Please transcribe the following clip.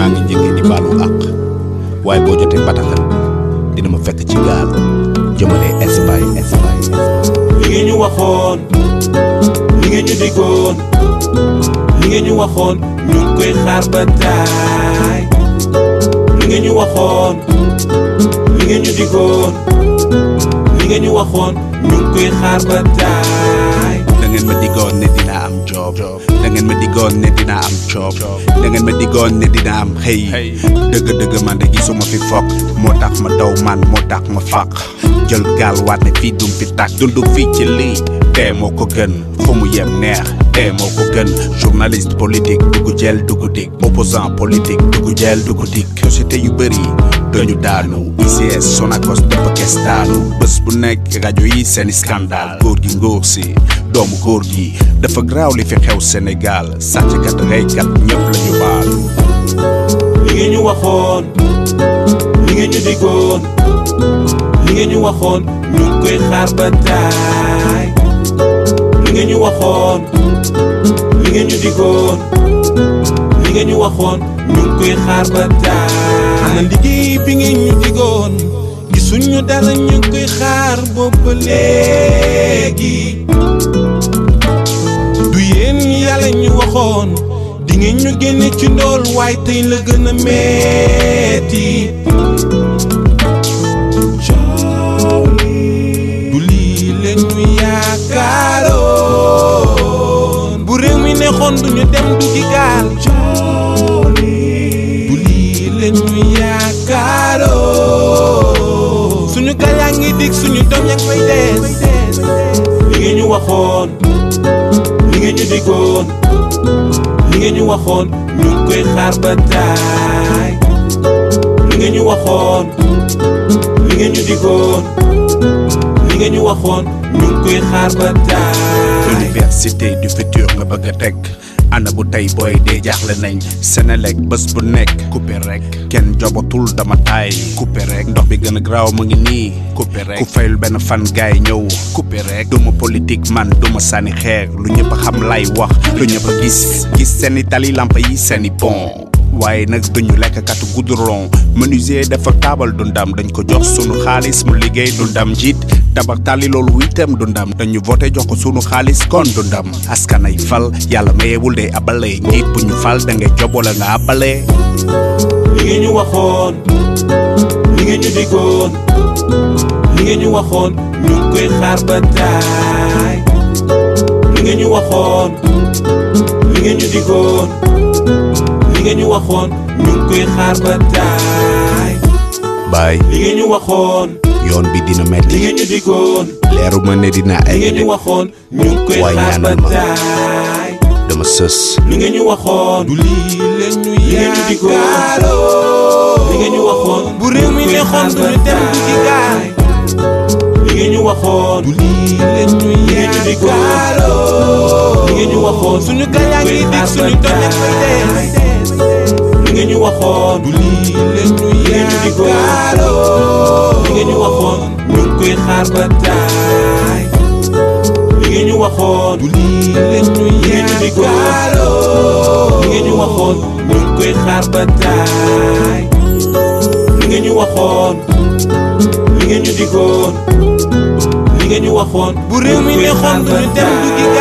maa ngi njëkkee di baalu àq waaye boo jotee bataaxal dina ma fekk ci gaal jëmale Espagne. li ngeen ñu waxoon li ngeen ñu diggoon li ngeen ñu waxoon ñu ngi koy xaar ba taay li ngeen ñu waxoon li ngeen ñu diggoon li ngeen ñu waxoon ñu ngi koy xaar ba taay. da ngeen ma diggoon ne dina am job da ngeen ma diggoon ne dina am job da ngeen ma diggoon ne dina am xëy dëgg man de gisuma fi fokk moo tax ma daw man moo tax ma fàq jël gaal waat ne fii dum fi tàkk dundu fii ci lii tee moo ko gën fu mu yem neex tee moo ko gën journaliste politique dugg jël dugg dik opposant politique dugg jël dugg dik société yu bëri dañu daanu ICS Sonacos dëpp kes daanu bés bu nekk rajo yi seeni scandale góor gi ngóor si doomu góor gi dafa graaw li fi xew Sénégal sàcckat reykat ñëpp la ñu baal. li ngeen ñu waxoon li ngeen ñu diggoon li ngeen ñu waxoon ñu ngi koy xaar ba taay li ngeen ñu waxoon li ngeen ñu diggoon li ngeen ñu waxoon ñu ngi koy xaar ba taay. ana liggéey bi ngeen ñu diggoon gisuñu dara ñu ngi koy xaar boobu léegi du yéen yàlla ñu waxoon di ngeen ñu génne ci ndool waaye tey la gën a metti coow li du lii leen ñu yaakaaroon bu réew mi neexoon duñu dem du gi gaal coow li du lii leen ñu yaakaaroon suñu gaal yaa ngi dig suñu doom yaa ngi fay des. li ngeen ñu waxoon li ngeen ñu diggoon li ngeen ñu waxoon ñu ngi koy xaar ba taay li ngeen ñu waxoon li ngeen ñu diggoon li ngeen ñu waxoon ñu ngi koy xaar ba taay. Université du futur nga bëgg a teg ana bu tey booy dee jaaxle nañ Senelec bés bu nekk coupé rek kenn jobatul dama taay coupé rek ndox bi gën a graaw mu ngi nii coupé rek ku fayul benn fan gaay ñëw coupé rek duma politique man duma sànni xeer lu ñëpp a xam lay wax lu ñëpp a gis seeni tali lampa yi seeni pont waaye nag duñu lekk katu goudron menuisier dafa taabal du ndam dañ ko jox sunu xaalis mu liggéey du ndam njiit tabax tali loolu itam du ndam dañu voté jox ko sunu xaalis kon du ndam askan ay fal yàlla mayewul day abale njiit bu ñu fal da ngay job wala nga abale. li ngeen ñu waxoon li ngeen ñu diggoon li ngeen ñu waxoon ñu ngi koy xaar ba taay li ngeen ñu waxoon li ngeen ñu diggoon li ngeen ñu waxoon ñu ngi koy xaar ba taay. baay li ngeen ñu waxoon yoon bi dina li metti ngeen ñu diggoon leeru ma ne dina li ay ngeen ñu waxoon ñu ngi koy waaye xaar ba ñaanal ma. taay dama sës li ngeen ñu waxoon du lii leen ñu ngeen ñu diggoon yaakaaroon li ngeen ñu waxoon bu réew mi neexoon duñu dem du gi gaal li ngeen ñu waxoon du lii leen ñu ngeen ñu diggoon yaakaaroon li ngeen ñu waxoon suñu gaal yaa ngi dig suñu doom yaa ngi fay des. li ngeen ñu waxoon du lii leen ñu ngeen ñu diggoon yaakaaroon li ngeen ñu waxoon ñu ngi koy xaar ba taay li ngeen ñu waxoon du lii leen ñu ngeen ñu diggoon yaakaaroon li ngeen ñu waxoon ñu ngi koy xaar ba taay li ngeen ñu waxoon li ngeen ñu diggoon li ngeen ñu waxoon bu réew mi neexoon duñu dem du gi